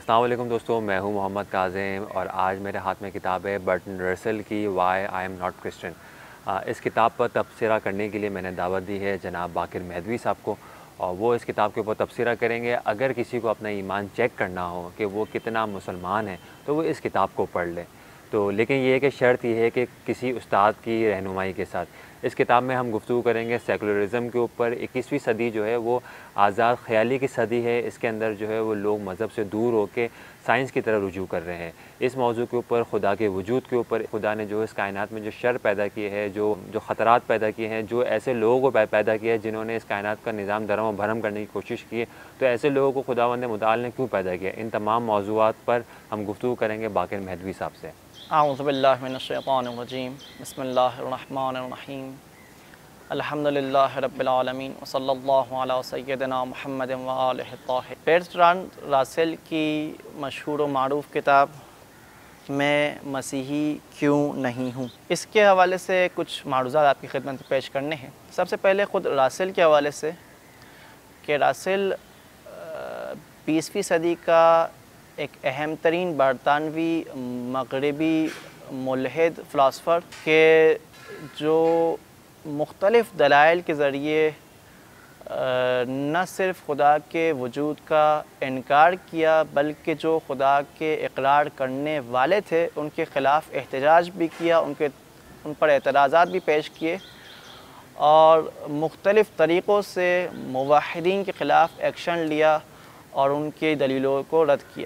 السلام علیکم دوستوں، میں ہوں محمد کاظم اور آج میرے ہاتھ میں کتاب ہے برٹن رسل کی why I am not Christian. اس کتاب پر تبصرہ کرنے کے لیے میں نے دعوت دی ہے جناب باقر مہدوی صاحب کو، اور وہ اس کتاب کے اوپر تبصرہ کریں گے۔ اگر کسی کو اپنا ایمان چیک کرنا ہو کہ وہ کتنا مسلمان ہے تو وہ اس کتاب کو پڑھ لے۔ تو لیکن یہ ہے کہ شرط یہ ہے کہ کسی استاد کی رہنمائی کے ساتھ۔ اس کتاب میں ہم گفتگو کریں گے سیکولرزم کے اوپر۔ 21ویں صدی جو ہے وہ آزاد خیالی کی صدی ہے۔ اس کے اندر جو ہے وہ لوگ مذہب سے دور ہو کے سائنس کی طرف رجوع کر رہے ہیں۔ اس موضوع کے اوپر، خدا کے وجود کے اوپر، خدا نے جو اس کائنات میں جو شر پیدا کیے ہے، جو خطرات پیدا کیے ہیں، جو ایسے لوگوں کو پیدا کیا ہے جنہوں نے اس کائنات کا نظام درہم و بھرم کرنے کی کوشش کی ہے، تو ایسے لوگوں کو خداوند متعال نے کیوں پیدا کیا؟ ان تمام موضوعات پر ہم گفتگو کریں گے باقر مہدوی صاحب سے۔ اعوذ باللہ من الشیطان الرجیم، بسم اللہ الرحمن الرحیم، الحمدللہ رب العالمین، وصلی اللہ علی سیدنا محمد وآلہ الطاہرین۔ برٹرانڈ راسل کی مشہور و معروف کتاب میں مسیحی کیوں نہیں ہوں، اس کے حوالے سے کچھ معروضات آپ کی خدمت میں پیش کرنے ہیں۔ سب سے پہلے خود راسل کے حوالے سے کہ راسل 20ویں صدی کا ایک اہم ترین برطانوی مغربی ملحد فلاسفر کے جو مختلف دلائل کے ذریعے نہ صرف خدا کے وجود کا انکار کیا بلکہ جو خدا کے اقرار کرنے والے تھے ان کے خلاف احتجاج بھی کیا، ان پر اعتراضات بھی پیش کیے اور مختلف طریقوں سے موحدین کے خلاف ایکشن لیا اور ان کی دلیلوں کو رد کیا۔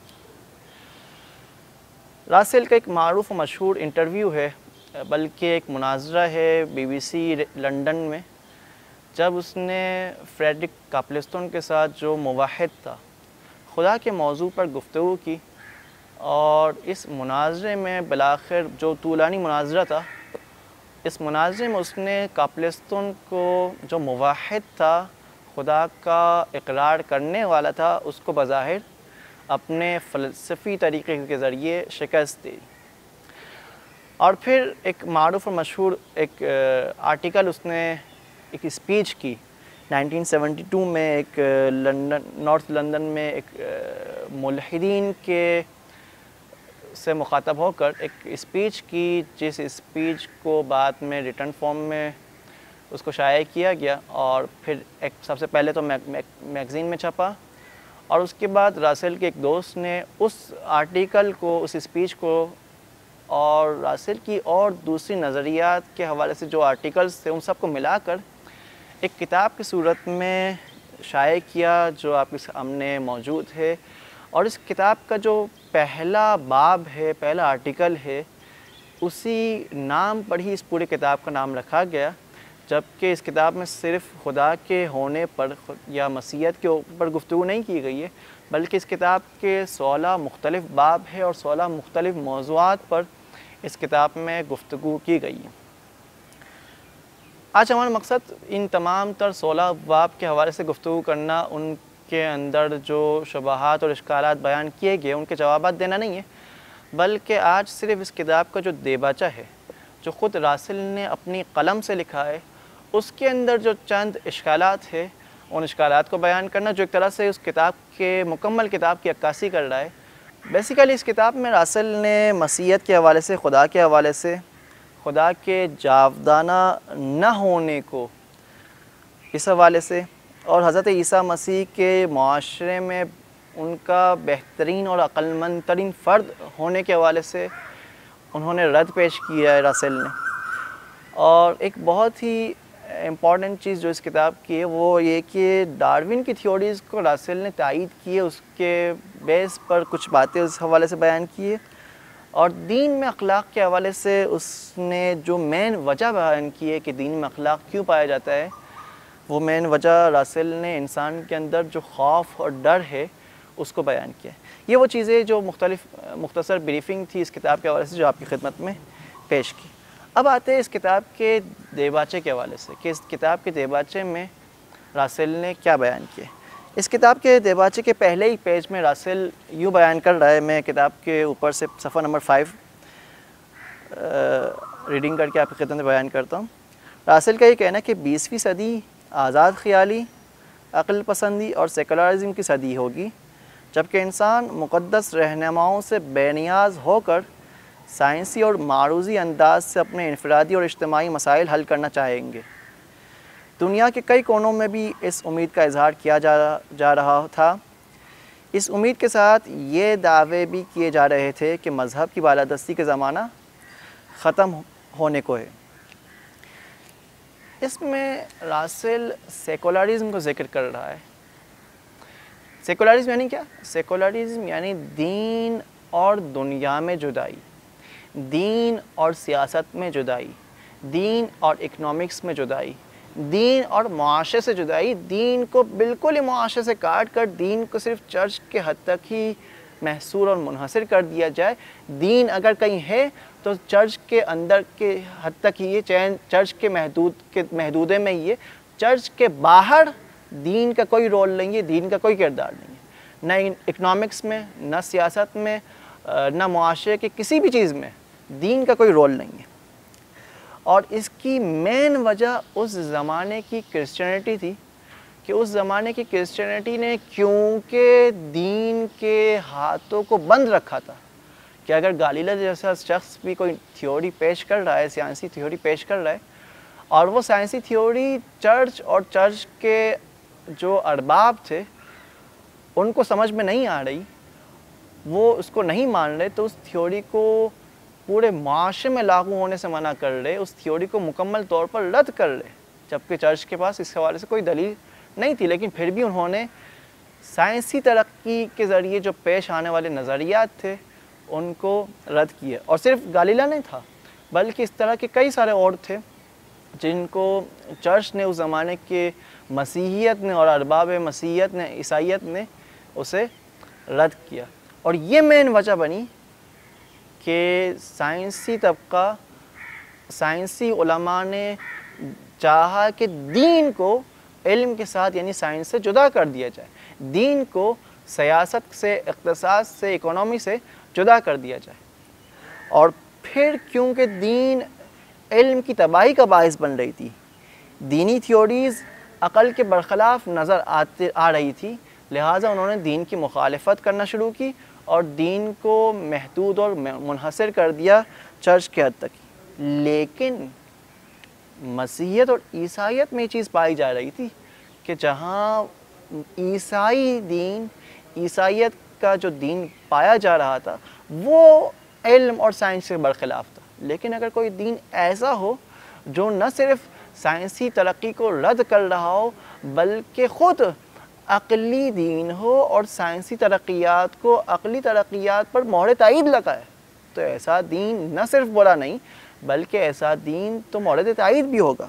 راسل کا ایک معروف و مشہور انٹرویو ہے، بلکہ ایک مناظرہ ہے BBC لنڈن میں، جب اس نے فریڈرک کاپلسٹون کے ساتھ جو موحد تھا خدا کے موضوع پر گفتگو کی، اور اس مناظرے میں بالآخر جو طولانی مناظرہ تھا، اس مناظرے میں اس نے کاپلسٹون کو جو موحد تھا، خدا کا اقرار کرنے والا تھا، اس کو بظاہر اپنے فلسفی طریقے کے ذریعے شکست دی۔ اور پھر ایک معروف اور مشہور ایک آرٹیکل اس نے ایک اسپیچ کی 1972 میں، ایک نارتھ لندن میں ایک ملحدین کے سے مخاطب ہو کر ایک اسپیچ کی، جس اسپیچ کو بعد میں ریٹن فارم میں اس کو شائع کیا گیا اور پھر ایک سب سے پہلے تو میگزین میں چھپا، اور اس کے بعد راسل کے ایک دوست نے اس آرٹیکل کو، اس اسپیچ کو اور راسل کی اور دوسری نظریات کے حوالے سے جو آرٹیکلز تھے ان سب کو ملا کر ایک کتاب کی صورت میں شائع کیا، جو آپ کے سامنے موجود ہے۔ اور اس کتاب کا جو پہلا باب ہے، پہلا آرٹیکل ہے، اسی نام پر ہی اس پورے کتاب کا نام رکھا گیا، جبکہ اس کتاب میں صرف خدا کے ہونے پر یا مسیحیت کے اوپر گفتگو نہیں کی گئی ہے، بلکہ اس کتاب کے 16 مختلف باب ہے اور 16 مختلف موضوعات پر اس کتاب میں گفتگو کی گئی ہے۔ آج ہمارا مقصد ان تمام تر 16 باب کے حوالے سے گفتگو کرنا، ان کے اندر جو شبہات اور اشکالات بیان کیے گئے ان کے جوابات دینا نہیں ہے، بلکہ آج صرف اس کتاب کا جو دیباچہ ہے، جو خود راسل نے اپنی قلم سے لکھا ہے، اس کے اندر جو چند اشکالات ہیں ان اشکالات کو بیان کرنا، جو ایک طرح سے اس کتاب کے مکمل کتاب کی عکاسی کر رہا ہے۔ بیسیکلی اس کتاب میں راسل نے مسیحیت کے حوالے سے، خدا کے حوالے سے، خدا کے جاودانہ نہ ہونے کو اس حوالے سے، اور حضرت عیسیٰ مسیح کے معاشرے میں ان کا بہترین اور عقل مند ترین فرد ہونے کے حوالے سے انہوں نے رد پیش کیا ہے راسل نے۔ اور ایک بہت ہی امپورٹنٹ چیز جو اس کتاب کی ہے وہ یہ کہ ڈارون کی تھیوریز کو راسل نے تائید کی ہے، اس کے بیس پر کچھ باتیں اس حوالے سے بیان کی ہے، اور دین میں اخلاق کے حوالے سے اس نے جو مین وجہ بیان کی ہے کہ دین میں اخلاق کیوں پایا جاتا ہے، وہ مین وجہ راسل نے انسان کے اندر جو خوف اور ڈر ہے اس کو بیان کیا ہے۔ یہ وہ چیزیں جو مختصر بریفنگ تھی اس کتاب کے حوالے سے جو آپ کی خدمت میں پیش کی۔ اب آتے ہیں اس کتاب کے دیباچے کے حوالے سے کہ اس کتاب کے دیباچے میں راسل نے کیا بیان کیا۔ اس کتاب کے دیباچے کے پہلے ہی پیج میں راسل یوں بیان کر رہا ہے، میں کتاب کے اوپر سے صفحہ نمبر 5 ریڈنگ کر کے آپ کی خدمت میں بیان کرتا ہوں۔ راسل کا یہ کہنا ہے کہ 20ویں صدی آزاد خیالی، عقل پسندی اور سیکولرزم کی صدی ہوگی، جبکہ انسان مقدس رہنماؤں سے بے نیاز ہو کر سائنسی اور معروضی انداز سے اپنے انفرادی اور اجتماعی مسائل حل کرنا چاہیں گے۔ دنیا کے کئی کونوں میں بھی اس امید کا اظہار کیا جا رہا تھا۔ اس امید کے ساتھ یہ دعوے بھی کیے جا رہے تھے کہ مذہب کی بالادستی کا زمانہ ختم ہونے کو ہے۔ اس میں راسل سیکولرزم کو ذکر کر رہا ہے۔ سیکولرزم یعنی کیا؟ سیکولرزم یعنی دین اور دنیا میں جدائی، دین اور سیاست میں جدائی، دین اور اکنامکس میں جدائی، دین اور معاشرے سے جدائی، دین کو بالکل ہی معاشرے سے کاٹ کر دین کو صرف چرچ کے حد تک ہی محصور اور منحصر کر دیا جائے۔ دین اگر کہیں ہے تو چرچ کے اندر کے حد تک ہی ہے، چرچ کے محدودے میں ہی ہے۔ چرچ کے باہر دین کا کوئی رول نہیں ہے، دین کا کوئی کردار نہیں ہے، نہ اکنامکس میں، نہ سیاست میں، نہ معاشرے کے کسی بھی چیز میں دین کا کوئی رول نہیں ہے۔ اور اس کی مین وجہ اس زمانے کی کرسچینٹی تھی کہ اس زمانے کی کرسچینٹی نے کیونکہ دین کے ہاتھوں کو بند رکھا تھا کہ اگر گالیلہ جیسا شخص بھی کوئی تھیوری پیش کر رہا ہے، سائنسی تھیوری پیش کر رہا ہے، اور وہ سائنسی تھیوری چرچ اور چرچ کے جو ارباب تھے ان کو سمجھ میں نہیں آ رہی، وہ اس کو نہیں مان رہے، تو اس تھیوری کو پورے معاشرے میں لاگو ہونے سے منع کر رہے، اس تھیوری کو مکمل طور پر رد کر رہے، جبکہ چرچ کے پاس اس حوالے سے کوئی دلیل نہیں تھی، لیکن پھر بھی انہوں نے سائنسی ترقی کے ذریعے جو پیش آنے والے نظریات تھے ان کو رد کیے۔ اور صرف گالیلہ نہیں تھا بلکہ اس طرح کے کئی سارے اور تھے جن کو چرچ نے اس زمانے کے مسیحیت نے اور ارباب مسیحیت نے، عیسائیت نے اسے رد کیا۔ اور یہ مین وجہ بنی کہ سائنسی طبقہ، سائنسی علماء نے چاہا کہ دین کو علم کے ساتھ یعنی سائنس سے جدا کر دیا جائے، دین کو سیاست سے، اقتصاد سے، اکانومی سے جدا کر دیا جائے۔ اور پھر کیونکہ دین علم کی تباہی کا باعث بن رہی تھی، دینی تھیوریز عقل کے برخلاف نظر آ رہی تھی، لہٰذا انہوں نے دین کی مخالفت کرنا شروع کی اور دین کو محدود اور منحصر کر دیا چرچ کے حد تک۔ لیکن مسیحیت اور عیسائیت میں یہ چیز پائی جا رہی تھی کہ جہاں عیسائیت کا جو دین پایا جا رہا تھا وہ علم اور سائنس کے برخلاف تھا، لیکن اگر کوئی دین ایسا ہو جو نہ صرف سائنسی ترقی کو رد کر رہا ہو بلکہ خود عقلی دین ہو اور سائنسی ترقیات کو عقلی ترقیات پر مہر تائید لگائے، تو ایسا دین نہ صرف برا نہیں بلکہ ایسا دین تو مورد تائید بھی ہوگا۔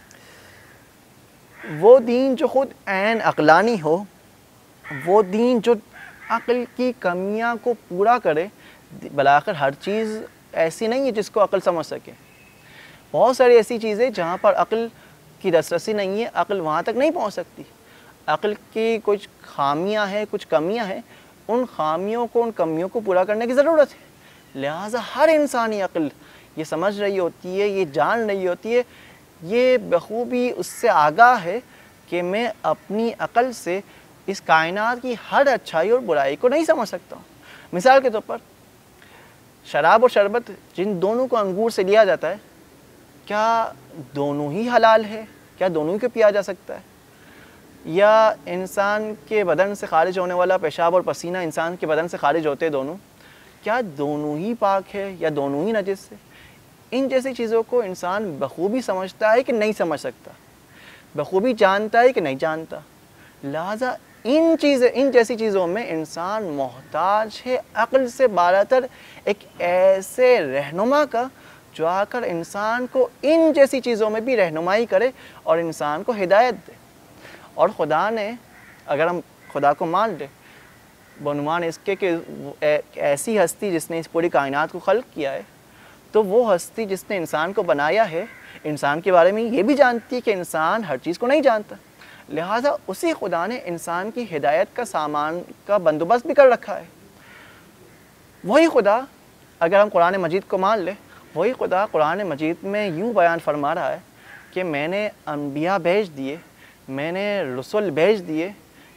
وہ دین جو خود عین عقلانی ہو، وہ دین جو عقل کی کمیاں کو پورا کرے۔ بالآخر ہر چیز ایسی نہیں ہے جس کو عقل سمجھ سکے، بہت ساری ایسی چیزیں جہاں پر عقل کی دسترسی نہیں ہے، عقل وہاں تک نہیں پہنچ سکتی، عقل کی کچھ خامیاں ہیں، کچھ کمیاں ہیں، ان خامیوں کو، ان کمیوں کو پورا کرنے کی ضرورت ہے۔ لہٰذا ہر انسانی عقل یہ سمجھ رہی ہوتی ہے، یہ جان رہی ہوتی ہے، یہ بخوبی اس سے آگاہ ہے کہ میں اپنی عقل سے اس کائنات کی ہر اچھائی اور برائی کو نہیں سمجھ سکتا ہوں۔ مثال کے طور پر شراب اور شربت جن دونوں کو انگور سے لیا جاتا ہے، کیا دونوں ہی حلال ہے؟ کیا دونوں کو پیا جا سکتا ہے؟ یا انسان کے بدن سے خارج ہونے والا پیشاب اور پسینہ انسان کے بدن سے خارج ہوتے دونوں، کیا دونوں ہی پاک ہے یا دونوں ہی نجس ہے؟ ان جیسی چیزوں کو انسان بخوبی سمجھتا ہے کہ نہیں سمجھ سکتا، بخوبی جانتا ہے کہ نہیں جانتا۔ لہٰذا ان جیسی چیزوں میں انسان محتاج ہے عقل سے بالاتر ایک ایسے رہنما کا جو آ کر انسان کو ان جیسی چیزوں میں بھی رہنمائی کرے اور انسان کو ہدایت دے۔ اور خدا نے، اگر ہم خدا کو مان لیں بعنوان اس کے کہ ایک ایسی ہستی جس نے اس پوری کائنات کو خلق کیا ہے، تو وہ ہستی جس نے انسان کو بنایا ہے انسان کے بارے میں یہ بھی جانتی ہے کہ انسان ہر چیز کو نہیں جانتا، لہٰذا اسی خدا نے انسان کی ہدایت کا سامان کا بندوبست بھی کر رکھا ہے۔ وہی خدا، اگر ہم قرآن مجید کو مان لیں، وہی خدا قرآن مجید میں یوں بیان فرما رہا ہے کہ میں نے انبیاء بھیج دیے، میں نے رسول بھیج دیے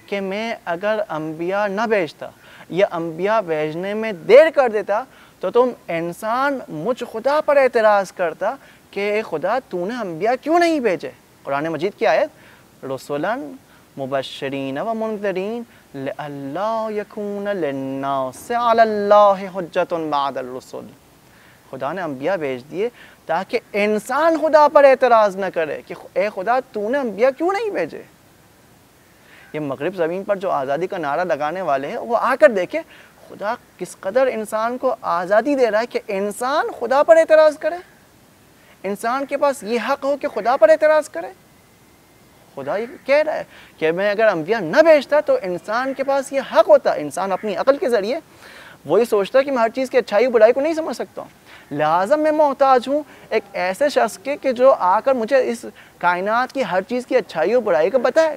کہ میں اگر انبیاء نہ بھیجتا یا انبیاء بھیجنے میں دیر کر دیتا تو تم انسان مجھ خدا پر اعتراض کرتا کہ اے خدا تو نے انبیاء کیوں نہیں بھیجے۔ قرآن مجید کی آیت رسولاً مبشرین و منذرین لئلا یکون للناس علی اللہ حجۃ بعد الرسل۔ خدا نے انبیاء بھیج دیے تاکہ انسان خدا پر اعتراض نہ کرے کہ اے خدا تو نے انبیاء کیوں نہیں بھیجے۔ یہ مغرب زمین پر جو آزادی کا نعرہ لگانے والے ہیں وہ آ کر دیکھیں خدا کس قدر انسان کو آزادی دے رہا ہے کہ انسان خدا پر اعتراض کرے، انسان کے پاس یہ حق ہو کہ خدا پر اعتراض کرے۔ خدا یہ کہہ رہا ہے کہ میں اگر انبیاء نہ بھیجتا تو انسان کے پاس یہ حق ہوتا۔ انسان اپنی عقل کے ذریعے وہی سوچتا کہ میں ہر چیز کی اچھائی و برائی کو نہیں سمجھ سکتا ہوں، لہٰذا میں محتاج ہوں ایک ایسے شخص کے کہ جو آ کر مجھے اس کائنات کی ہر چیز کی اچھائی و برائی کو بتائے۔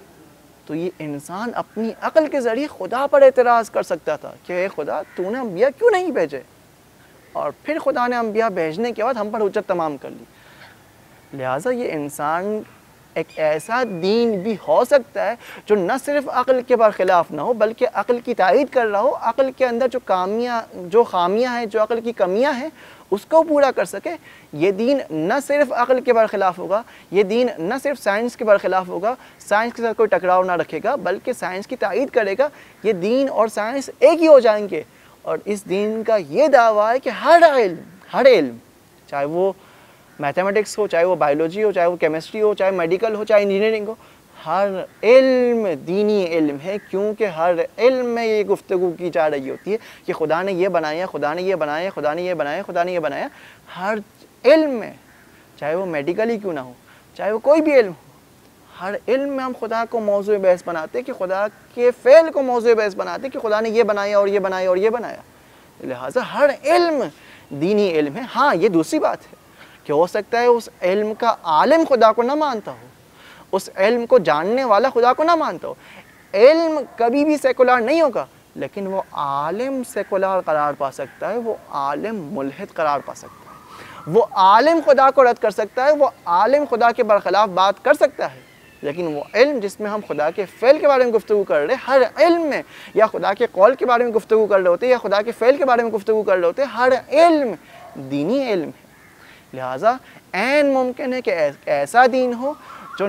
تو یہ انسان اپنی عقل کے ذریعے خدا پر اعتراض کر سکتا تھا کہ اے خدا تو نے انبیاء کیوں نہیں بھیجے، اور پھر خدا نے انبیاء بھیجنے کے بعد ہم پر حجت تمام کر لی۔ لہٰذا یہ انسان ایک ایسا دین بھی ہو سکتا ہے جو نہ صرف عقل کے برخلاف نہ ہو بلکہ عقل کی تائید کر رہا ہو، عقل کے اندر جو خامیاں ہیں، جو عقل کی کمیاں ہیں اس کو پورا کر سکے۔ یہ دین نہ صرف عقل کے برخلاف ہوگا، یہ دین نہ صرف سائنس کے برخلاف ہوگا، سائنس کے ساتھ کوئی ٹکراؤ نہ رکھے گا بلکہ سائنس کی تائید کرے گا۔ یہ دین اور سائنس ایک ہی ہو جائیں گے، اور اس دین کا یہ دعویٰ ہے کہ ہر علم چاہے وہ میتھمیٹکس ہو، چاہے وہ بائیولوجی ہو، چاہے وہ کیمسٹری ہو، چاہے میڈیکل ہو، چاہے انجینئرنگ ہو، ہر علم دینی علم ہے، کیونکہ ہر علم میں یہ گفتگو کی جا رہی ہوتی ہے کہ خدا نے یہ بنایا، خدا نے یہ بنایا، خدا نے یہ بنایا، خدا نے یہ بنایا۔ ہر علم میں چاہے وہ میڈیکل ہی کیوں نہ ہو، چاہے وہ کوئی بھی علم ہو، ہر علم میں ہم خدا کو موضوع بحث بناتے کہ خدا کے فعل کو موضوع بحث بناتے کہ خدا نے یہ بنایا اور یہ بنایا اور یہ بنایا۔ لہٰذا ہر علم دینی علم ہے۔ ہاں یہ دوسری بات ہے کہ ہو سکتا ہے اس علم کا عالم خدا کو نہ مانتا ہو، اس علم کو جاننے والا خدا کو نہ مانتا ہو۔ علم کبھی بھی سیکولر نہیں ہوگا، لیکن وہ عالم سیکولر قرار پا سکتا ہے، وہ عالم ملحد قرار پا سکتا ہے، وہ عالم خدا کو رد کر سکتا ہے، وہ عالم خدا کے برخلاف بات کر سکتا ہے۔ لیکن وہ علم جس میں ہم خدا کے فعل کے بارے میں گفتگو کر رہے ہیں، ہر علم میں یا خدا کے قول کے بارے میں گفتگو کر رہے ہوتے ہیں یا خدا کے فعل کے بارے میں گفتگو کر رہے ہوتے ہیں، ہر علم دینی علم ہے۔ لہٰذا عین ممکن ہے کہ ایسا دین ہو جو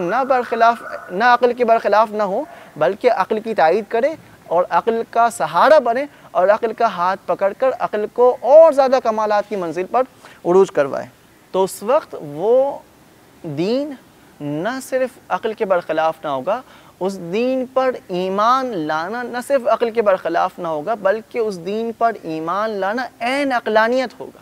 نہ عقل کے برخلاف نہ ہو بلکہ عقل کی تائید کرے اور عقل کا سہارا بنے اور عقل کا ہاتھ پکڑ کر عقل کو اور زیادہ کمالات کی منزل پر عروج کروائے۔ تو اس وقت وہ دین نہ صرف عقل کے برخلاف نہ ہوگا، اس دین پر ایمان لانا نہ صرف عقل کے برخلاف نہ ہوگا بلکہ اس دین پر ایمان لانا عین عقلانیت ہوگا،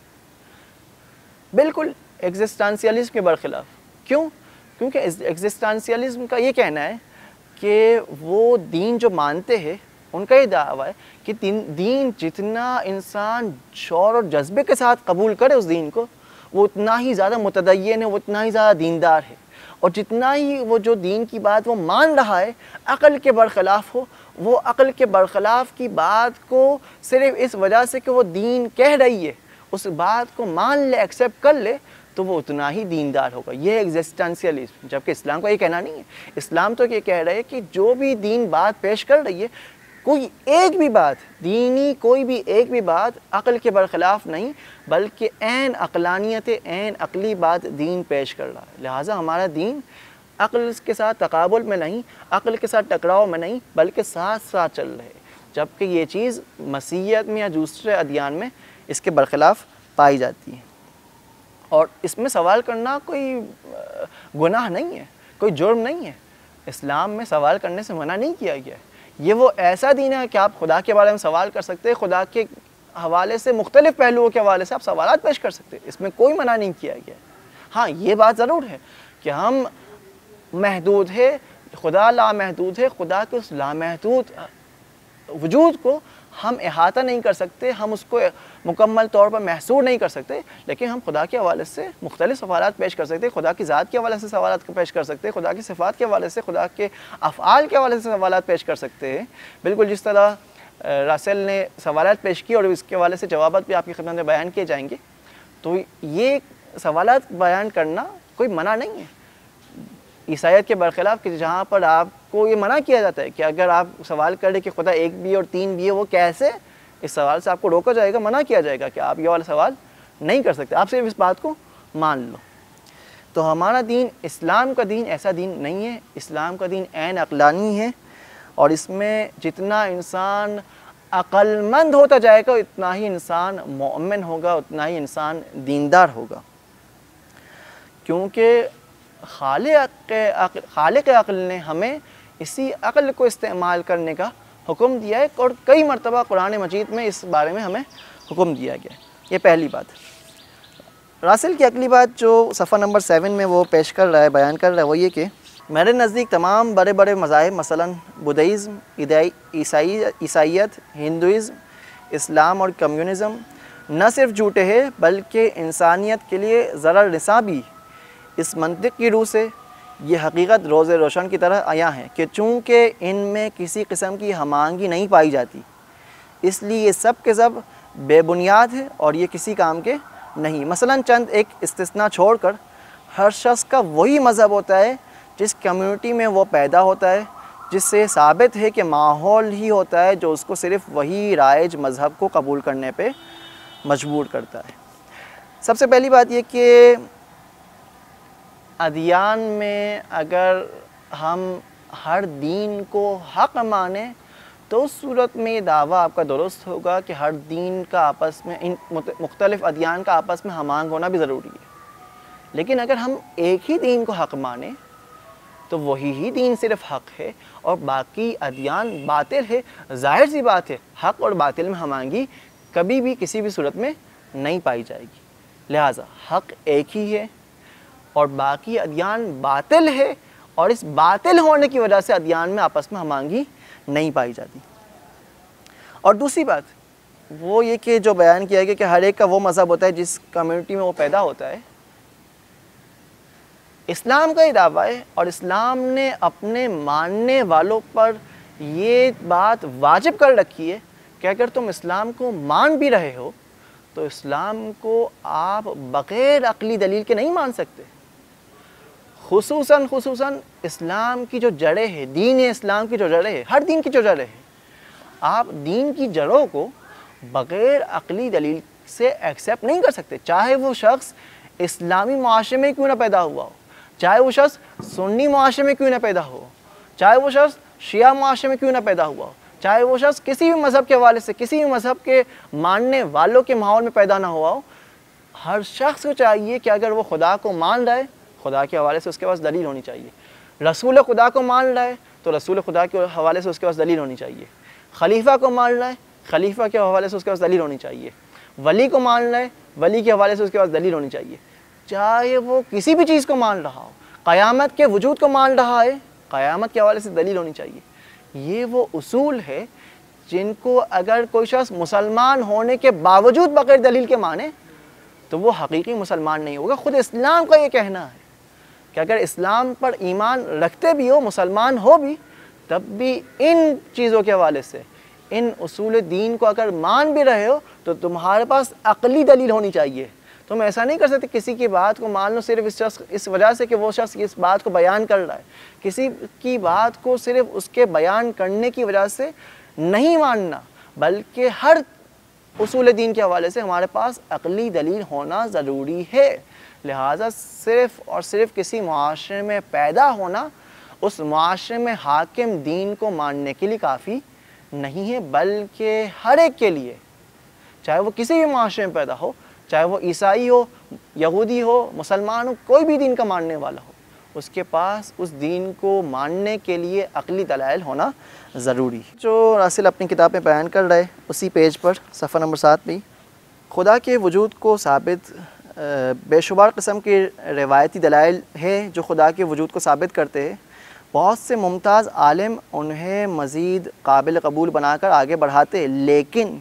بالکل ایگزسٹانسیلزم کے برخلاف۔ کیوں؟ کیونکہ ایگزسٹانسیلزم کا یہ کہنا ہے کہ وہ دین جو مانتے ہیں ان کا یہ دعویٰ ہے کہ دین جتنا انسان شعور اور جذبے کے ساتھ قبول کرے اس دین کو، وہ اتنا ہی زیادہ متدین ہے، وہ اتنا ہی زیادہ دیندار ہے، اور جتنا ہی وہ جو دین کی بات وہ مان رہا ہے عقل کے برخلاف ہو، وہ عقل کے برخلاف کی بات کو صرف اس وجہ سے کہ وہ دین کہہ رہی ہے اس بات کو مان لے، ایکسیپٹ کر لے، تو وہ اتنا ہی دیندار ہوگا۔ یہ ایگزسٹنشیلزم، جبکہ اسلام کا یہ کہنا نہیں ہے۔ اسلام تو یہ کہہ رہا ہے کہ جو بھی دین بات پیش کر رہی ہے، کوئی ایک بھی بات دینی، کوئی بھی ایک بھی بات عقل کے برخلاف نہیں بلکہ عین عقلانیت، عین عقلی بات دین پیش کر رہا ہے۔ لہٰذا ہمارا دین عقل کے ساتھ تقابل میں نہیں، عقل کے ساتھ ٹکراؤ میں نہیں بلکہ ساتھ ساتھ چل رہے، جبکہ یہ چیز مسیحیت میں یا دوسرے ادیان میں اس کے برخلاف پائی جاتی ہے۔ اور اس میں سوال کرنا کوئی گناہ نہیں ہے، کوئی جرم نہیں ہے۔ اسلام میں سوال کرنے سے منع نہیں کیا گیا ہے۔ یہ وہ ایسا دین ہے کہ آپ خدا کے بارے میں سوال کر سکتے ہیں، خدا کے حوالے سے مختلف پہلوؤں کے حوالے سے آپ سوالات پیش کر سکتے ہیں، اس میں کوئی منع نہیں کیا گیا ہے۔ ہاں یہ بات ضرور ہے کہ ہم محدود ہے، خدا لامحدود ہے، خدا کے اس لامحدود وجود کو ہم احاطہ نہیں کر سکتے، ہم اس کو مکمل طور پر محصور نہیں کر سکتے، لیکن ہم خدا کے حوالے سے مختلف سوالات پیش کر سکتے ہیں، خدا کی ذات کے حوالے سے سوالات پیش کر سکتے ہیں، خدا کی صفات کے حوالے سے، خدا کے افعال کے حوالے سے سوالات پیش کر سکتے ہیں، بالکل جس طرح راسل نے سوالات پیش کی اور اس کے حوالے سے جوابات بھی آپ کی خدمت میں بیان کیے جائیں گے۔ تو یہ سوالات بیان کرنا کوئی منع نہیں ہے، عیسائیت کے برخلاف کہ جہاں پر آپ کو یہ منع کیا جاتا ہے کہ اگر آپ سوال کریں کہ خدا ایک بھی ہے اور تین بھی ہے وہ کیسے، اس سوال سے آپ کو روکا جائے گا، منع کیا جائے گا کہ آپ یہ والا سوال نہیں کر سکتے، آپ صرف اس بات کو مان لو۔ تو ہمارا دین، اسلام کا دین ایسا دین نہیں ہے، اسلام کا دین عین عقلانی ہے، اور اس میں جتنا انسان عقل مند ہوتا جائے گا اتنا ہی انسان مومن ہوگا، اتنا ہی انسان دیندار ہوگا، کیونکہ خالق عقل نے ہمیں اسی عقل کو استعمال کرنے کا حکم دیا ہے، اور کئی مرتبہ قرآن مجید میں اس بارے میں ہمیں حکم دیا گیا ہے۔ یہ پہلی بات۔ راسل کی اگلی بات جو صفحہ نمبر 7 میں وہ پیش کر رہا ہے، بیان کر رہا ہے، وہ یہ کہ میرے نزدیک تمام بڑے بڑے مذاہب مثلاً بدھزم، عیسائیت، ہندوازم، اسلام اور کمیونزم نہ صرف جھوٹے ہیں بلکہ انسانیت کے لیے ضرر رساں بھی۔ اس منطق کی روح سے یہ حقیقت روز روشن کی طرح عیاں ہے کہ چونکہ ان میں کسی قسم کی ہم آہنگی نہیں پائی جاتی، اس لیے یہ سب کے سب بے بنیاد ہے اور یہ کسی کام کے نہیں۔ مثلاً چند ایک استثناء چھوڑ کر ہر شخص کا وہی مذہب ہوتا ہے جس کمیونٹی میں وہ پیدا ہوتا ہے، جس سے ثابت ہے کہ ماحول ہی ہوتا ہے جو اس کو صرف وہی رائج مذہب کو قبول کرنے پہ مجبور کرتا ہے۔ سب سے پہلی بات یہ کہ ادیان میں اگر ہم ہر دین کو حق مانیں تو اس صورت میں یہ دعویٰ آپ کا درست ہوگا کہ ہر دین کا آپس میں، ان مختلف ادیان کا آپس میں ہم آہنگ ہونا بھی ضروری ہے۔ لیکن اگر ہم ایک ہی دین کو حق مانیں تو وہی ہی دین صرف حق ہے اور باقی ادیان باطل ہے۔ ظاہر سی بات ہے، حق اور باطل میں ہم آہنگی کبھی بھی کسی بھی صورت میں نہیں پائی جائے گی۔ لہٰذا حق ایک ہی ہے اور باقی ادیان باطل ہے، اور اس باطل ہونے کی وجہ سے ادیان میں آپس میں ہم آہنگی نہیں پائی جاتی۔ اور دوسری بات وہ یہ کہ جو بیان کیا گیا کہ ہر ایک کا وہ مذہب ہوتا ہے جس کمیونٹی میں وہ پیدا ہوتا ہے، اسلام کا یہ دعویٰ ہے اور اسلام نے اپنے ماننے والوں پر یہ بات واجب کر رکھی ہے کہ اگر تم اسلام کو مان بھی رہے ہو تو اسلام کو آپ بغیر عقلی دلیل کے نہیں مان سکتے۔ خصوصاً اسلام کی جو جڑیں ہیں، دین اسلام کی جو جڑیں ہیں، ہر دین کی جو جڑیں ہیں، آپ دین کی جڑوں کو بغیر عقلی دلیل سے ایکسیپٹ نہیں کر سکتے، چاہے وہ شخص اسلامی معاشرے میں کیوں نہ پیدا ہوا ہو، چاہے وہ شخص سنی معاشرے میں کیوں نہ پیدا ہو، چاہے وہ شخص شیعہ معاشرے میں کیوں نہ پیدا ہوا ہو، چاہے وہ شخص کسی بھی مذہب کے حوالے سے، کسی بھی مذہب کے ماننے والوں کے ماحول میں پیدا نہ ہوا ہو، ہر شخص کو چاہیے کہ اگر وہ خدا کو مان رہا ہے، خدا کے حوالے سے اس کے پاس دلیل ہونی چاہیے۔ رسول خدا کو مان رہا ہے تو رسول خدا کے حوالے سے اس کے پاس دلیل ہونی چاہیے۔ خلیفہ کو مان رہا ہے، خلیفہ کے حوالے سے اس کے پاس دلیل ہونی چاہیے۔ ولی کو مان رہا ہے، ولی کے حوالے سے اس کے پاس دلیل ہونی چاہیے۔ چاہے وہ کسی بھی چیز کو مان رہا ہو، قیامت کے وجود کو مان رہا ہے، قیامت کے حوالے سے دلیل ہونی چاہیے۔ یہ وہ اصول ہے جن کو اگر کوئی شخص مسلمان ہونے کے باوجود بغیر دلیل کے مانے تو وہ حقیقی مسلمان نہیں ہوگا۔ خود اسلام کا یہ کہنا ہے کہ اگر اسلام پر ایمان رکھتے بھی ہو، مسلمان ہو بھی، تب بھی ان چیزوں کے حوالے سے، ان اصول دین کو اگر مان بھی رہے ہو تو تمہارے پاس عقلی دلیل ہونی چاہیے۔ تم ایسا نہیں کر سکتے کسی کی بات کو مان لو صرف اس وجہ سے کہ وہ شخص اس بات کو بیان کر رہا ہے، کسی کی بات کو صرف اس کے بیان کرنے کی وجہ سے نہیں ماننا، بلکہ ہر اصول دین کے حوالے سے ہمارے پاس عقلی دلیل ہونا ضروری ہے۔ لہٰذا صرف اور صرف کسی معاشرے میں پیدا ہونا اس معاشرے میں حاکم دین کو ماننے کے لیے کافی نہیں ہے، بلکہ ہر ایک کے لیے، چاہے وہ کسی بھی معاشرے میں پیدا ہو، چاہے وہ عیسائی ہو، یہودی ہو، مسلمان ہو، کوئی بھی دین کا ماننے والا ہو، اس کے پاس اس دین کو ماننے کے لیے عقلی دلائل ہونا ضروری ہے۔ جو راسل اپنی کتاب میں بیان کر رہے اسی پیج پر صفحہ نمبر 7 میں خدا کے وجود کو ثابت بے شمار قسم کے روایتی دلائل ہیں جو خدا کے وجود کو ثابت کرتے ہیں۔ بہت سے ممتاز عالم انہیں مزید قابل قبول بنا کر آگے بڑھاتے، لیکن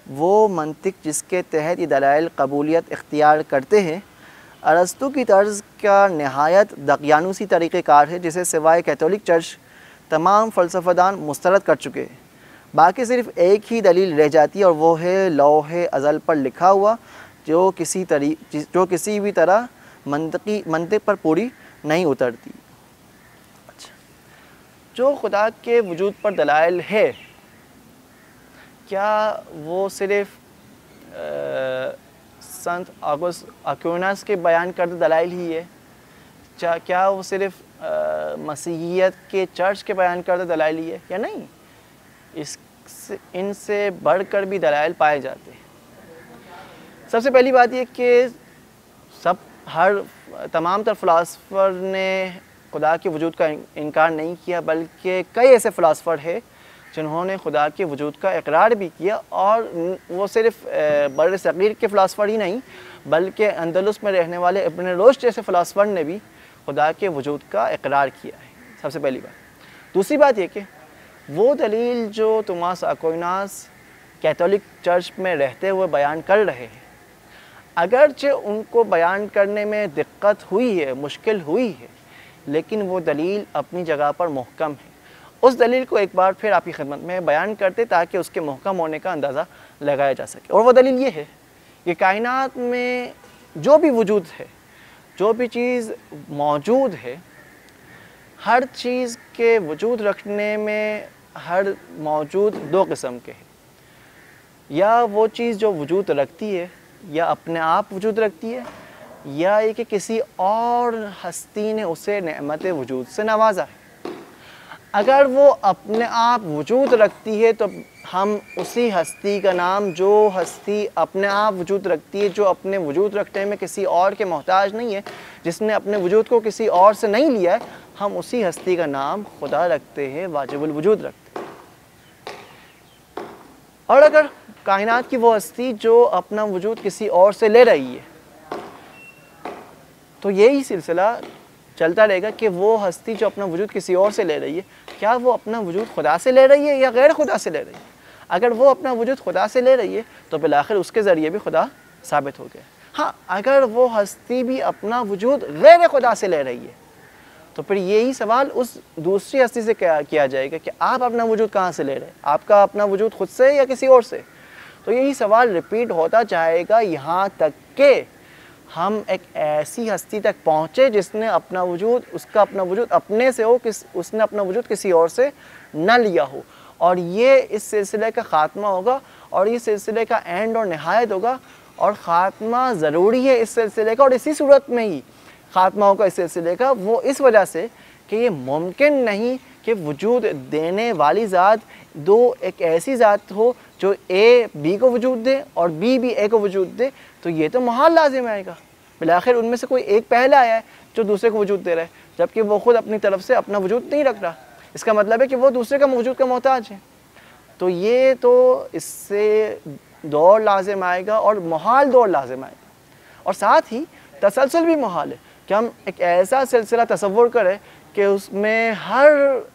وہ منطق جس کے تحت یہ دلائل قبولیت اختیار کرتے ہیں ارسطو کی طرز کا نہایت دقیانوسی طریقہ کار ہے جسے سوائے کیتھولک چرچ تمام فلسفہ دان مسترد کر چکے ہیں۔ باقی صرف ایک ہی دلیل رہ جاتی ہے اور وہ ہے لوح ازل پر لکھا ہوا جو کسی بھی طرح منطق پر پوری نہیں اترتی۔ جو خدا کے وجود پر دلائل ہے کیا وہ صرف سنت آگوست اکویناس کے بیان کردہ دلائل ہی ہے؟ کیا وہ صرف مسیحیت کے چرچ کے بیان کردہ دلائل ہی ہے یا نہیں؟ ان سے بڑھ کر بھی دلائل پائے جاتے ہیں۔ سب سے پہلی بات یہ کہ تمام تر فلاسفر نے خدا کے وجود کا انکار نہیں کیا، بلکہ کئی ایسے فلاسفر ہیں جنہوں نے خدا کے وجود کا اقرار بھی کیا، اور وہ صرف بر صغیر کے فلاسفر ہی نہیں بلکہ اندلس میں رہنے والے ابن رشد جیسے فلاسفر نے بھی خدا کے وجود کا اقرار کیا ہے۔ سب سے پہلی بات۔ دوسری بات یہ کہ وہ دلیل جو توماس اکویناس کیتھولک چرچ میں رہتے ہوئے بیان کر رہے ہیں، اگرچہ ان کو بیان کرنے میں دقت ہوئی ہے، مشکل ہوئی ہے، لیکن وہ دلیل اپنی جگہ پر محکم ہے۔ اس دلیل کو ایک بار پھر آپ کی خدمت میں بیان کرتے تاکہ اس کے محکم ہونے کا اندازہ لگایا جا سکے، اور وہ دلیل یہ ہے کہ کائنات میں جو بھی وجود ہے، جو بھی چیز موجود ہے، ہر چیز کے وجود رکھنے میں ہر موجود دو قسم کے ہیں۔ یا وہ چیز جو وجود رکھتی ہے یا اپنے آپ وجود رکھتی ہے، یا یہ کہ کسی اور ہستی نے اسے نعمت وجود سے نوازا ہے۔ اگر وہ اپنے آپ وجود رکھتی ہے تو ہم اسی ہستی کا نام، جو ہستی اپنے آپ وجود رکھتی ہے، جو اپنے وجود رکھنے میں کسی اور کے محتاج نہیں ہے، جس نے اپنے وجود کو کسی اور سے نہیں لیا ہے، ہم اسی ہستی کا نام خدا رکھتے ہیں، واجب الوجود رکھتے ہیں۔ اور اگر کائنات کی وہ ہستی جو اپنا وجود کسی اور سے لے رہی ہے، تو یہی سلسلہ چلتا رہے گا کہ وہ ہستی جو اپنا وجود کسی اور سے لے رہی ہے، کیا وہ اپنا وجود خدا سے لے رہی ہے یا غیر خدا سے لے رہی ہے؟ اگر وہ اپنا وجود خدا سے لے رہی ہے تو بالآخر اس کے ذریعے بھی خدا ثابت ہو گیا۔ ہاں، اگر وہ ہستی بھی اپنا وجود غیر خدا سے لے رہی ہے تو پھر یہی سوال اس دوسری ہستی سے کیا جائے گا کہ آپ اپنا وجود کہاں سے لے رہے ہیں؟ آپ کا اپنا وجود خود سے یا کسی اور سے؟ تو یہی سوال ریپیٹ ہوتا جائے گا یہاں تک کہ ہم ایک ایسی ہستی تک پہنچے جس نے اپنا وجود، اس کا اپنا وجود اپنے سے ہو، اس نے اپنا وجود کسی اور سے نہ لیا ہو، اور یہ اس سلسلے کا خاتمہ ہوگا، اور یہ سلسلے کا اینڈ اور نہایت ہوگا، اور خاتمہ ضروری ہے اس سلسلے کا، اور اسی صورت میں ہی خاتمہ ہوگا اس سلسلے کا، وہ اس وجہ سے کہ یہ ممکن نہیں کہ وجود دینے والی ذات ایک ایسی ذات ہو جو اے بی کو وجود دے اور بی بھی اے کو وجود دے، تو یہ تو محال لازم آئے گا۔ بالآخر ان میں سے کوئی ایک پہلا آیا ہے جو دوسرے کو وجود دے رہا ہے، جبکہ وہ خود اپنی طرف سے اپنا وجود نہیں رکھ رہا۔ اس کا مطلب ہے کہ وہ دوسرے کا وجود کا محتاج ہے۔ تو یہ تو اس سے دور لازم آئے گا، اور محال دور لازم آئے گا، اور ساتھ ہی تسلسل بھی محال ہے کہ ہم ایک ایسا سلسلہ تصور کریں کہ اس میں ہر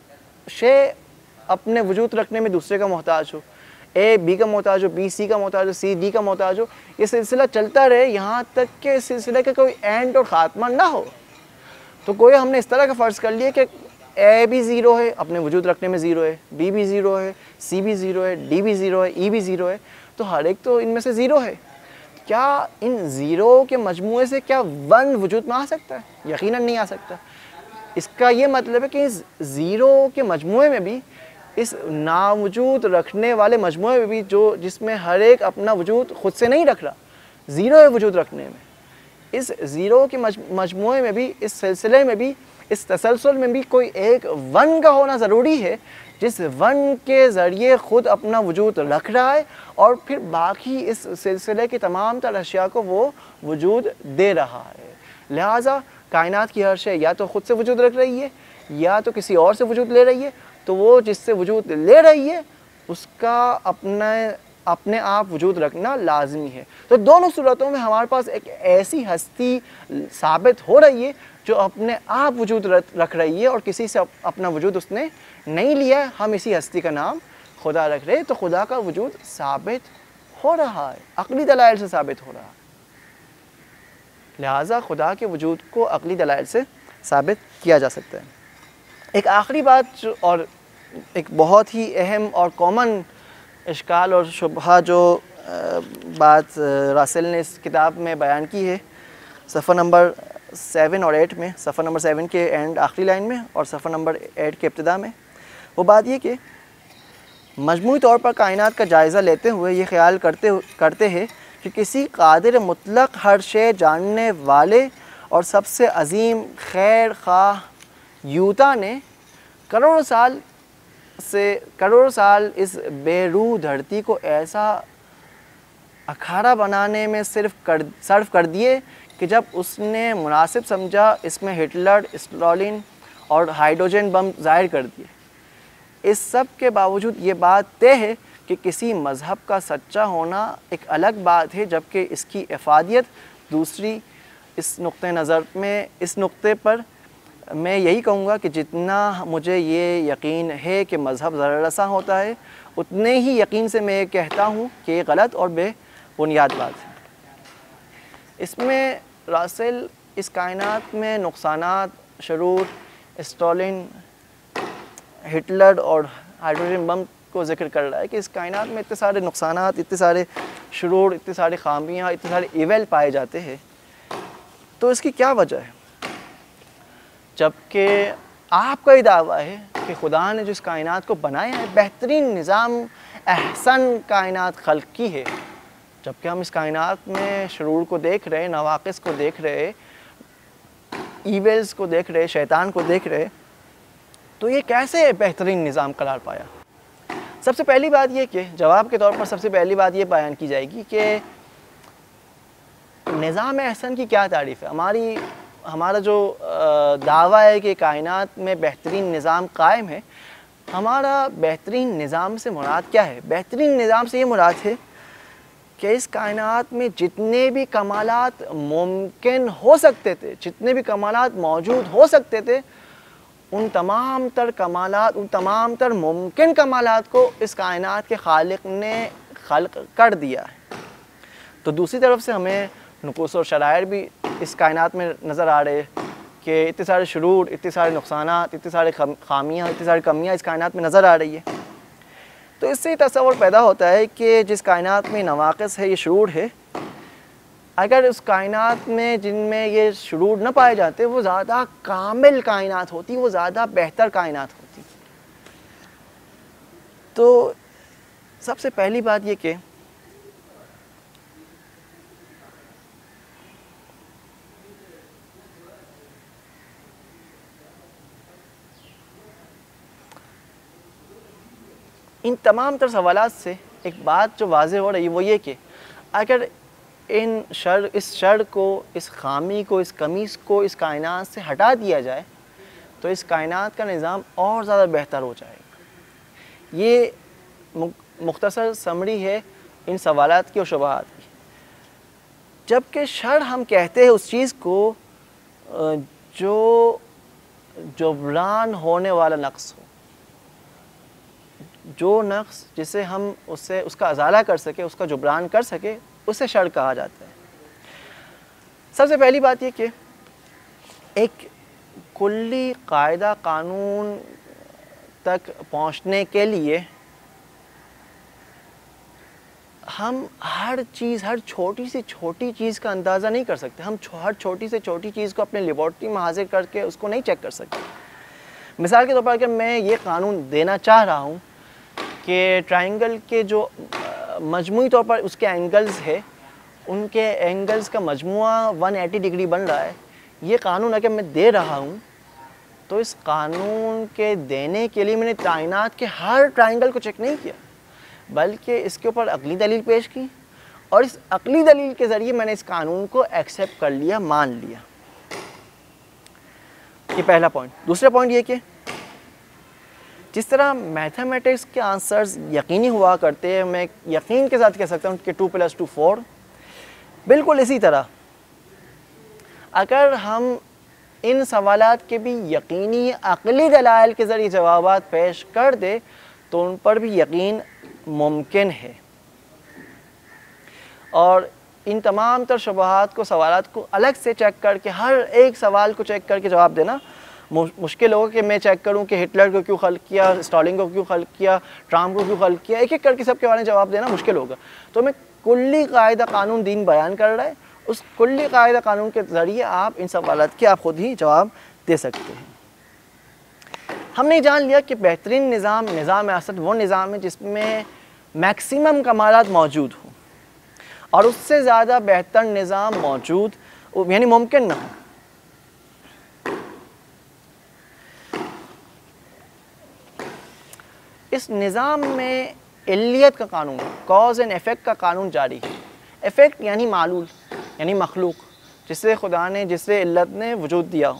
شے اپنے وجود رکھنے میں دوسرے کا محتاج ہو، اے بی کا محتاج ہو، بی سی کا محتاج ہو، سی ڈی کا محتاج ہو، یہ سلسلہ چلتا رہے یہاں تک کہ اس سلسلے کا کوئی اینڈ اور خاتمہ نہ ہو۔ تو کوئی ہم نے اس طرح کا فرض کر لیا کہ اے بھی زیرو ہے، اپنے وجود رکھنے میں زیرو ہے، بی بھی زیرو ہے، سی بھی زیرو ہے، ڈی بھی زیرو ہے، ای بھی زیرو ہے، تو ہر ایک تو ان میں سے زیرو ہے۔ کیا ان زیرو کے مجموعے سے کیا ون وجود میں آ سکتا ہے؟ یقیناً نہیں آ سکتا۔ اس کا یہ مطلب ہے کہ اس زیرو کے مجموعے میں بھی، اس ناوجود رکھنے والے مجموعے میں بھی، جس میں ہر ایک اپنا وجود خود سے نہیں رکھ رہا، زیرو ہے وجود رکھنے میں، اس زیرو کے مجموعے میں بھی، اس سلسلے میں بھی، اس تسلسل میں بھی کوئی ایک ون کا ہونا ضروری ہے، جس ون کے ذریعے خود اپنا وجود رکھ رہا ہے، اور پھر باقی اس سلسلے کی تمام تر اشیاء کو وہ وجود دے رہا ہے۔ لہٰذا کائنات کی ہر شے یا تو خود سے وجود رکھ رہی ہے یا تو کسی اور سے وجود لے رہی ہے، تو وہ جس سے وجود لے رہی ہے اس کا اپنے آپ وجود رکھنا لازمی ہے۔ تو دونوں صورتوں میں ہمارے پاس ایک ایسی ہستی ثابت ہو رہی ہے جو اپنے آپ وجود رکھ رہی ہے، اور کسی سے اپنا وجود اس نے نہیں لیا ہے، ہم اسی ہستی کا نام خدا رکھ رہے ہیں، تو خدا کا وجود ثابت ہو رہا ہے، عقلی دلائل سے ثابت ہو رہا ہے۔ لہٰذا خدا کے وجود کو عقلی دلائل سے ثابت کیا جا سکتا ہے۔ ایک آخری بات اور ایک بہت ہی اہم اور کامن اشکال اور شبہہ جو بات راسل نے اس کتاب میں بیان کی ہے، صفحہ نمبر 7 اور 8 میں، صفحہ نمبر 7 کے اینڈ آخری لائن میں اور صفحہ نمبر 8 کے ابتدا میں، وہ بات یہ کہ مجموعی طور پر کائنات کا جائزہ لیتے ہوئے یہ خیال کرتے ہیں کہ کسی قادر مطلق ہر شے جاننے والے اور سب سے عظیم خیر خواہ یوتا نے کروڑوں سال اس بے روح دھرتی کو ایسا اکھاڑا بنانے میں صرف کر دیے کہ جب اس نے مناسب سمجھا اس میں ہٹلر، اسٹالن اور ہائیڈروجن بم ظاہر کر دیے۔ اس سب کے باوجود یہ بات طے ہے کہ کسی مذہب کا سچا ہونا ایک الگ بات ہے، جبکہ اس کی افادیت دوسری۔ اس نقطے پر میں یہی کہوں گا کہ جتنا مجھے یہ یقین ہے کہ مذہب ضرر رساں ہوتا ہے، اتنے ہی یقین سے میں یہ کہتا ہوں کہ یہ غلط اور بے بنیاد بات ہے۔ اس میں راسل اس کائنات میں نقصانات، شرور، اسٹالن، ہٹلر اور ہائیڈروجن بم کو ذکر کر رہا ہے کہ اس کائنات میں اتنے سارے نقصانات، اتنے سارے شرور، اتنے سارے خامیاں، اتنے سارے ایول پائے جاتے ہیں، تو اس کی کیا وجہ ہے؟ جبکہ آپ کا یہ دعویٰ ہے کہ خدا نے جس کائنات کو بنایا ہے بہترین نظام، احسن کائنات خلق کی ہے، جبکہ ہم اس کائنات میں شرور کو دیکھ رہے، نواقص کو دیکھ رہے، ایولز کو دیکھ رہے، شیطان کو دیکھ رہے، تو یہ کیسے بہترین نظام قرار پایا؟ سب سے پہلی بات یہ کہ جواب کے طور پر سب سے پہلی بات یہ بیان کی جائے گی کہ نظام احسن کی کیا تعریف ہے؟ ہمارا جو دعویٰ ہے کہ کائنات میں بہترین نظام قائم ہے، ہمارا بہترین نظام سے مراد کیا ہے؟ بہترین نظام سے یہ مراد ہے کہ اس کائنات میں جتنے بھی کمالات ممکن ہو سکتے تھے، جتنے بھی کمالات موجود ہو سکتے تھے، ان تمام تر کمالات، ان تمام تر ممکن کمالات کو اس کائنات کے خالق نے خلق کر دیا ہے۔ تو دوسری طرف سے ہمیں نقوص اور شرائر بھی اس کائنات میں نظر آ رہے کہ اتنے سارے شرور، اتنے سارے نقصانات، اتنے سارے خامیاں، اتنی ساری کمیاں اس کائنات میں نظر آ رہی ہے۔ تو اس سے یہ تصور پیدا ہوتا ہے کہ جس کائنات میں نواقص ہے، یہ شرور ہے، اگر اس کائنات میں جن میں یہ شرور نہ پائے جاتے، وہ زیادہ کامل کائنات ہوتی، وہ زیادہ بہتر کائنات ہوتی۔ تو سب سے پہلی بات یہ کہ ان تمام تر سوالات سے ایک بات جو واضح ہو رہی ہے وہ یہ کہ اگر اس شر کو، اس خامی کو، اس کمی کو اس کائنات سے ہٹا دیا جائے تو اس کائنات کا نظام اور زیادہ بہتر ہو جائے گا۔ یہ مختصر سمری ہے ان سوالات کی اور شبہات کی۔ جبکہ شر ہم کہتے ہیں اس چیز کو جو جبران ہونے والا نقص ہو، جو نقص جسے ہم اس کا ازالہ کر سکے، اس کا جبران کر سکے، اسے شر کہا جاتا ہے۔ سب سے پہلی بات یہ کہ ایک کلی قاعدہ قانون تک پہنچنے کے لیے ہم ہر چھوٹی سے چھوٹی چیز کا اندازہ نہیں کر سکتے۔ ہم ہر چھوٹی سے چھوٹی چیز کو اپنے لیبارٹری میں حاضر کر کے اس کو نہیں چیک کر سکتے۔ مثال کے طور پر اگر میں یہ قانون دینا چاہ رہا ہوں کہ ٹرائنگل کے جو مجموعی طور پر اس کے اینگلز ہے، ان کے اینگلز کا مجموعہ 180 ڈگری بن رہا ہے، یہ قانون اگر میں دے رہا ہوں تو اس قانون کے دینے کے لیے میں نے کائنات کے ہر ٹرائنگل کو چیک نہیں کیا، بلکہ اس کے اوپر عقلی دلیل پیش کی، اور اس عقلی دلیل کے ذریعے میں نے اس قانون کو ایکسیپٹ کر لیا، مان لیا۔ یہ پہلا پوائنٹ۔ دوسرا پوائنٹ یہ کہ جس طرح میتھمیٹکس کے آنسرز یقینی ہوا کرتے ہیں، میں یقین کے ساتھ کہہ سکتا ہوں کہ 2+2 4، بالکل اسی طرح اگر ہم ان سوالات کے بھی یقینی عقلی دلائل کے ذریعے جوابات پیش کر دے تو ان پر بھی یقین ممکن ہے، اور ان تمام تر شبہات کو، سوالات کو الگ سے چیک کر کے، ہر ایک سوال کو چیک کر کے جواب دینا مشکل ہوگا کہ میں چیک کروں کہ ہٹلر کو کیوں خلق کیا، اسٹالن کو کیوں خلق کیا، ٹرمپ کو کیوں خلق کیا، ایک ایک کر کے سب کے بارے میں جواب دینا مشکل ہوگا۔ تو میں کلی قاعدہ قانون دین بیان کر رہا ہے، اس کلی قاعدہ قانون کے ذریعے آپ ان سوالات کے آپ خود ہی جواب دے سکتے ہیں۔ ہم نے جان لیا کہ بہترین نظام نظام اسد وہ نظام ہے جس میں میکسیمم کمالات موجود ہوں، اور اس سے زیادہ بہتر نظام موجود یعنی ممکن نہ ہو۔ اس نظام میں علیت کا قانون، کاز اینڈ ایفیکٹ کا قانون جاری ہے۔ ایفیکٹ یعنی معلول، یعنی مخلوق، جسے خدا نے، جسے علت نے وجود دیا ہو۔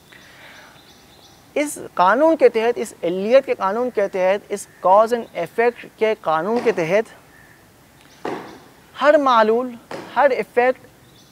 اس قانون کے تحت، اس علیت کے قانون کے تحت، اس کاز اینڈ ایفیکٹ کے قانون کے تحت ہر معلول، ہر ایفیکٹ،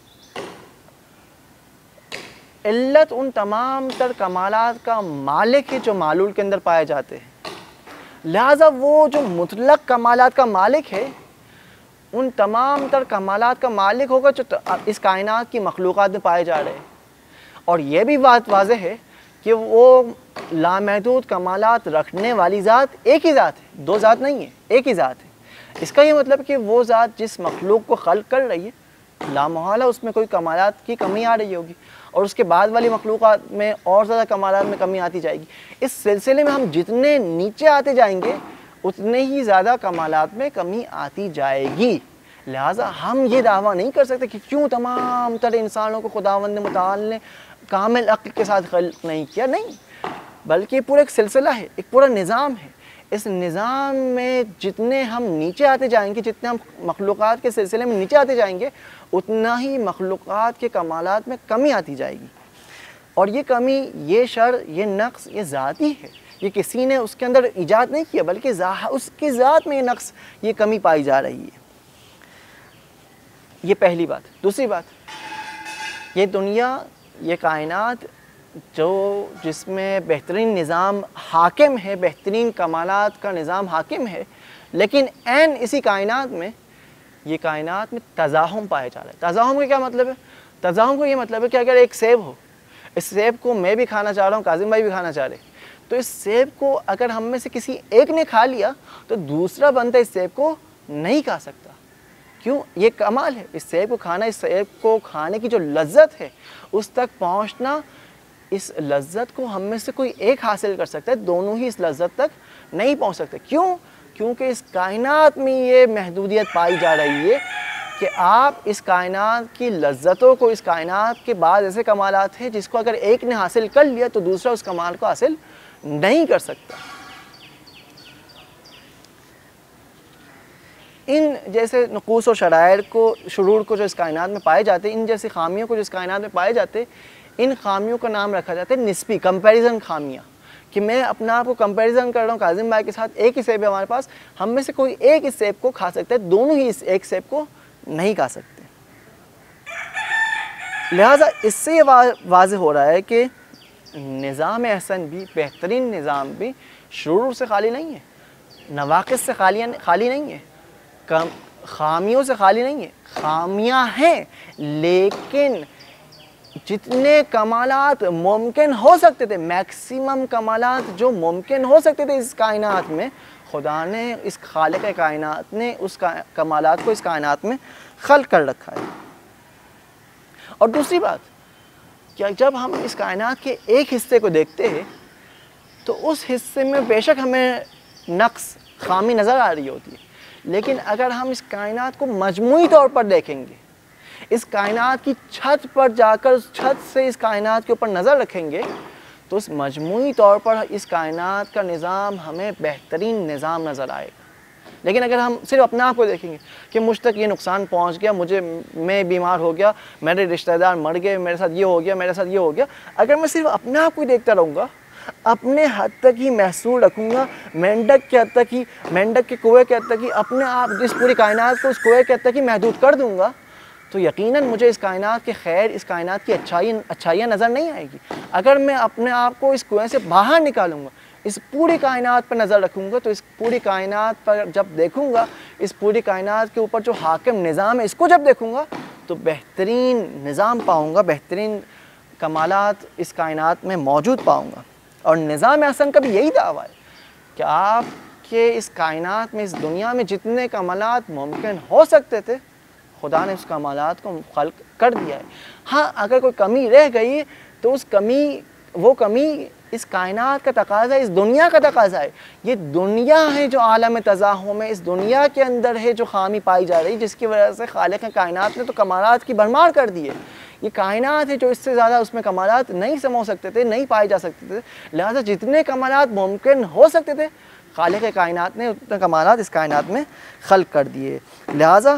علت ان تمام تر کمالات کا مالک ہے جو معلول کے اندر پائے جاتے ہیں۔ لہٰذا وہ جو مطلق کمالات کا مالک ہے، ان تمام تر کمالات کا مالک ہوگا جو اس کائنات کی مخلوقات میں پائے جا رہے ہیں۔ اور یہ بھی بات واضح ہے کہ وہ لامحدود کمالات رکھنے والی ذات ایک ہی ذات ہے، دو ذات نہیں ہے، ایک ہی ذات ہے۔ اس کا یہ مطلب کہ وہ ذات جس مخلوق کو خلق کر رہی ہے، لامحالہ اس میں کوئی کمالات کی کمی آ رہی ہوگی، اور اس کے بعد والی مخلوقات میں اور زیادہ کمالات میں کمی آتی جائے گی۔ اس سلسلے میں ہم جتنے نیچے آتے جائیں گے اتنے ہی زیادہ کمالات میں کمی آتی جائے گی۔ لہٰذا ہم یہ دعویٰ نہیں کر سکتے کہ کیوں تمام تر انسانوں کو خداوند متعال نے کامل عقل کے ساتھ خلق نہیں کیا، نہیں، بلکہ پورا ایک سلسلہ ہے، ایک پورا نظام ہے۔ اس نظام میں جتنے ہم نیچے آتے جائیں گے، جتنے ہم مخلوقات کے سلسلے میں نیچے آتے جائیں گے، اتنا ہی مخلوقات کے کمالات میں کمی آتی جائے گی۔ اور یہ کمی، یہ شر، یہ نقص، یہ ذاتی ہے، یہ کسی نے اس کے اندر ایجاد نہیں کیا، بلکہ اس کی ذات میں یہ نقص، یہ کمی پائی جا رہی ہے۔ یہ پہلی بات۔ دوسری بات، یہ دنیا، یہ کائنات جس میں بہترین نظام حاکم ہے، بہترین کمالات کا نظام حاکم ہے، لیکن عین اسی کائنات میں، یہ کائنات میں تزاحم پایا جا رہا ہے۔ تزاحم کا کیا مطلب ہے؟ تزاحم کا یہ مطلب ہے کہ اگر ایک سیب ہو، اس سیب کو میں بھی کھانا چاہ رہا ہوں، کاظم بھائی بھی کھانا چاہ رہے، تو اس سیب کو اگر ہم میں سے کسی ایک نے کھا لیا تو دوسرا بندہ اس سیب کو نہیں کھا سکتا۔ کیوں؟ یہ کمال ہے، اس سیب کو کھانا، اس سیب کو کھانے کی جو لذت ہے، اس تک پہنچنا، اس لذت کو ہم میں سے کوئی ایک حاصل کر سکتا ہے، دونوں ہی اس لذت تک نہیں پہنچ سکتے۔ کیوں؟ کیونکہ اس کائنات میں یہ محدودیت پائی جا رہی ہے کہ آپ اس کائنات کی لذتوں کو، اس کائنات کے بعد ایسے کمالات ہیں جس کو اگر ایک نے حاصل کر لیا تو دوسرا اس کمال کو حاصل نہیں کر سکتا۔ ان جیسے نقوص اور شرائر کو، شرور کو جو اس کائنات میں پائے جاتے ہیں، ان جیسی خامیوں کو جو اس کائنات میں پائے جاتے ہیں، ان خامیوں کا نام رکھا جاتا ہے نسبی، کمپیریزن خامیاں، کہ میں اپنا آپ کو کمپیریزن کر رہا ہوں کاظم بھائی کے ساتھ، ایک ہی سیب ہے ہمارے پاس، ہم میں سے کوئی ایک اس سیب کو کھا سکتا ہے، دونوں ہی اس ایک سیب کو نہیں کھا سکتے۔ لہٰذا اس سے یہ واضح ہو رہا ہے کہ نظام احسن بھی، بہترین نظام بھی شرور سے خالی نہیں ہے، نواقص سے خالی نہیں ہے، خامیوں سے خالی نہیں ہے، خامیاں ہیں، لیکن جتنے کمالات ممکن ہو سکتے تھے، میکسیمم کمالات جو ممکن ہو سکتے تھے اس کائنات میں، خدا نے، اس خالق کائنات نے اس کمالات کو اس کائنات میں خلق کر رکھا ہے۔ اور دوسری بات، کہ جب ہم اس کائنات کے ایک حصے کو دیکھتے ہیں تو اس حصے میں بے شک ہمیں نقص، خامی نظر آ رہی ہوتی ہے، لیکن اگر ہم اس کائنات کو مجموعی طور پر دیکھیں گے، اس کائنات کی چھت پر جا کر اس چھت سے اس کائنات کے اوپر نظر رکھیں گے تو اس مجموعی طور پر اس کائنات کا نظام ہمیں بہترین نظام نظر آئے گا۔ لیکن اگر ہم صرف اپنے آپ کو دیکھیں گے کہ مجھ تک یہ نقصان پہنچ گیا، میں بیمار ہو گیا، میرے رشتہ دار مر گئے، میرے ساتھ یہ ہو گیا، میرے ساتھ یہ ہو گیا، اگر میں صرف اپنے آپ کو ہی دیکھتا رہوں گا، اپنے حد تک ہی محصول رکھوں گا، مینڈک کے حد تک ہی، مینڈک کے کنویں کے حد تک ہی، اپنے آپ اس پوری کائنات کو اس کنویں کے حد تک ہی محدود کر دوں گا، تو یقیناً مجھے اس کائنات کے خیر، اس کائنات کی اچھائیاں نظر نہیں آئے گی۔ اگر میں اپنے آپ کو اس کنویں سے باہر نکالوں گا، اس پوری کائنات پر نظر رکھوں گا، تو اس پوری کائنات پر جب دیکھوں گا، اس پوری کائنات کے اوپر جو حاکم نظام ہے، اس کو جب دیکھوں گا تو بہترین نظام پاؤں گا، بہترین کمالات اس کائنات میں موجود پاؤں گا۔ اور نظام احسن کا بھی یہی دعویٰ ہے کہ آپ کے اس کائنات میں، اس دنیا میں جتنے کمالات ممکن ہو سکتے تھے، خدا نے اس کمالات کو خلق کر دیا ہے۔ ہاں، اگر کوئی کمی رہ گئی تو وہ کمی اس کائنات کا تقاضا ہے، اس دنیا کا تقاضا ہے. یہ دنیا ہے جو عالم تزاحم ہے، اس دنیا کے اندر ہے جو خامی پائی جا رہی، جس کی وجہ سے خالق کائنات نے تو کمالات کی بھرمار کر دی ہے. یہ کائنات ہے جو اس سے زیادہ اس میں کمالات نہیں سمو سکتے تھے، نہیں پائے جا سکتے تھے. لہٰذا جتنے کمالات ممکن ہو سکتے تھے خالق کائنات نے اتنے کمالات اس کائنات میں خلق کر دیے. لہٰذا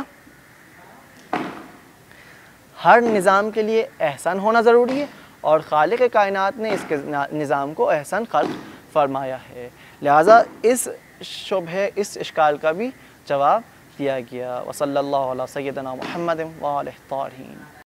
ہر نظام کے لیے احسان ہونا ضروری ہے، اور خالق کائنات نے اس کے نظام کو احسان خلق فرمایا ہے. لہٰذا اس شبہ، اس اشکال کا بھی جواب دیا گیا. وصلی اللہ علی سیدنا محمد وآلہ الطاہرین.